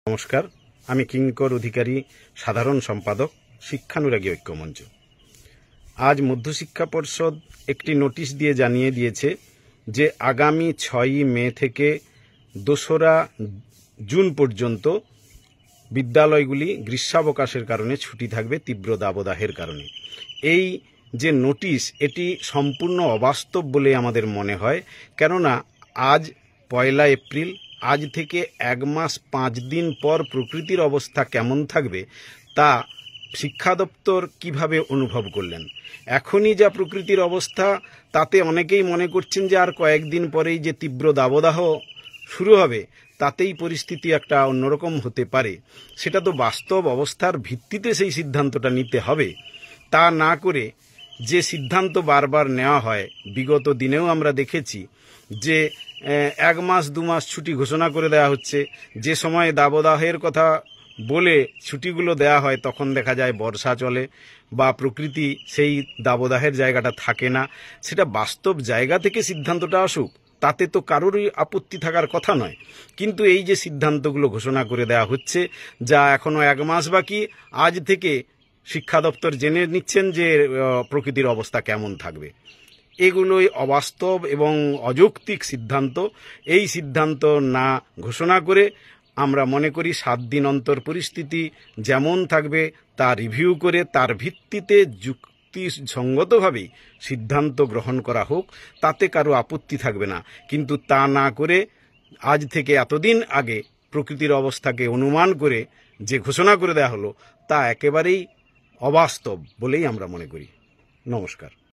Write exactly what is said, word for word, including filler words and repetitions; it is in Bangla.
নমস্কার, আমি কিঙ্কর অধিকারী, সাধারণ সম্পাদক, শিক্ষানুরাগী ঐক্যমঞ্চ। আজ মধ্যশিক্ষা পর্ষদ একটি নোটিশ দিয়ে জানিয়ে দিয়েছে যে আগামী ছয়ই মে থেকে দোসরা জুন পর্যন্ত বিদ্যালয়গুলি গ্রীষ্মাবকাশের কারণে ছুটি থাকবে, তীব্র দাবদাহের কারণে। এই যে নোটিশ, এটি সম্পূর্ণ অবাস্তব বলে আমাদের মনে হয়। কেননা আজ পয়লা এপ্রিল, আজ থেকে এক মাস পাঁচ দিন পর প্রকৃতির অবস্থা কেমন থাকবে তা শিক্ষা দপ্তর কিভাবে অনুভব করলেন। এখনই যা প্রকৃতির অবস্থা, তাতে অনেকেই মনে করছেন যে আর কয়েকদিন পরেই যে তীব্র দাবদাহ শুরু হবে, তাতেই পরিস্থিতি একটা অন্যরকম হতে পারে। সেটা তো বাস্তব অবস্থার ভিত্তিতে সেই সিদ্ধান্তটা নিতে হবে। তা না করে যে সিদ্ধান্ত বারবার নেওয়া হয়, বিগত দিনেও আমরা দেখেছি যে এক মাস দু মাস ছুটি ঘোষণা করে দেওয়া হচ্ছে। যে সময় দাবদাহের কথা বলে ছুটিগুলো দেওয়া হয়, তখন দেখা যায় বর্ষা চলে বা প্রকৃতি সেই দাবদাহের জায়গাটা থাকে না। সেটা বাস্তব জায়গা থেকে সিদ্ধান্তটা আসুক, তাতে তো কারোরই আপত্তি থাকার কথা নয়। কিন্তু এই যে সিদ্ধান্তগুলো ঘোষণা করে দেওয়া হচ্ছে, যা এখনো এক মাস বাকি, আজ থেকে শিক্ষা দপ্তর জেনে নিচ্ছেন যে প্রকৃতির অবস্থা কেমন থাকবে। এগুলোই অবাস্তব এবং অযৌক্তিক সিদ্ধান্ত। এই সিদ্ধান্ত না ঘোষণা করে আমরা মনে করি সাত দিন অন্তর পরিস্থিতি যেমন থাকবে তা রিভিউ করে তার ভিত্তিতে যুক্তিসঙ্গতভাবেই সিদ্ধান্ত গ্রহণ করা হোক, তাতে কারো আপত্তি থাকবে না। কিন্তু তা না করে আজ থেকে এতদিন আগে প্রকৃতির অবস্থাকে অনুমান করে যে ঘোষণা করে দেওয়া হলো, তা একেবারেই অবাস্তব বলেই আমরা মনে করি। নমস্কার।